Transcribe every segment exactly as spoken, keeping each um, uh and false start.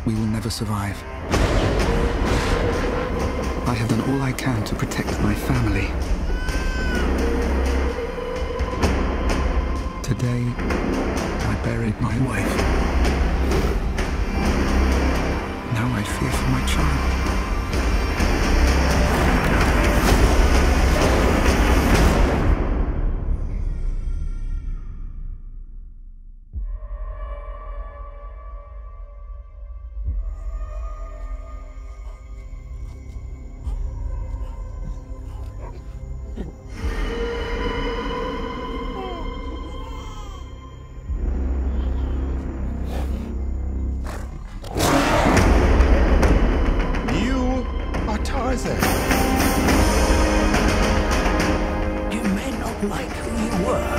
we will never survive. I have done all I can to protect my family. Today, I buried my wife. Now I fear for my child. Tarzan. You may not like who you were.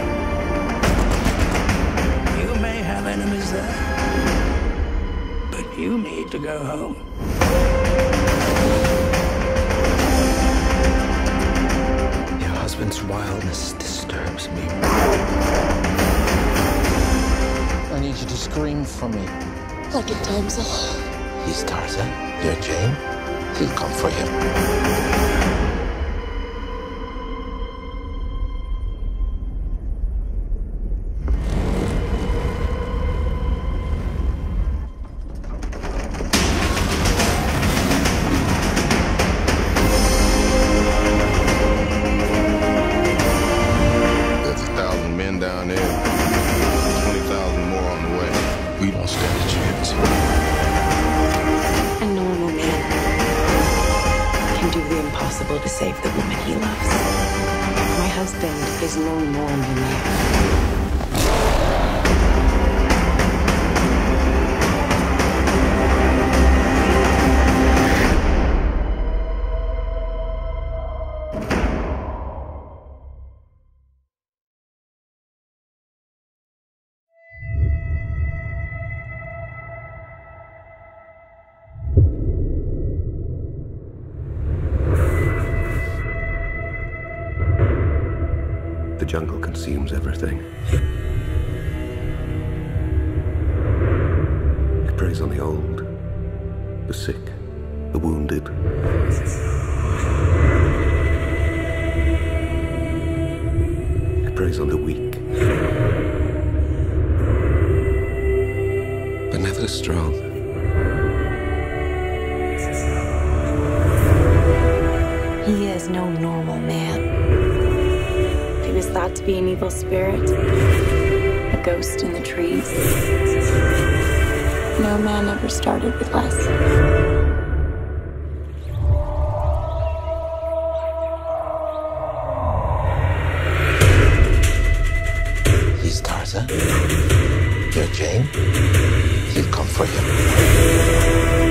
You may have enemies there. But you need to go home. Your husband's wildness disturbs me. I need you to scream for me. Like it times up. He's Tarzan. You're Jane. He'll come for you. There's a thousand men down there. twenty thousand more on the way. We don't stand a chance. A normal man can do the impossible to save the woman he loves. My husband is no normal man. The jungle consumes everything. It preys on the old, the sick, the wounded. It preys on the weak, but never the strong. He is no normal man. He was thought to be an evil spirit, a ghost in the trees. No man ever started with less. He's Tarzan. You're Jane. He'll come for you.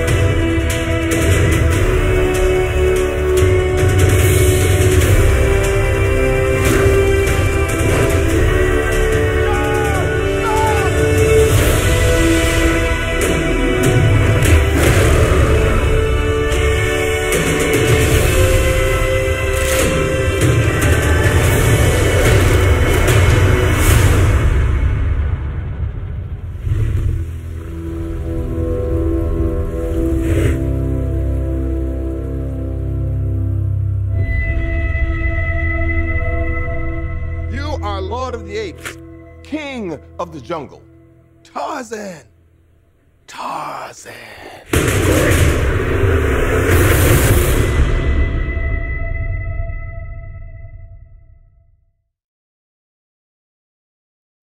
Lord of the Apes, King of the Jungle, Tarzan. Tarzan.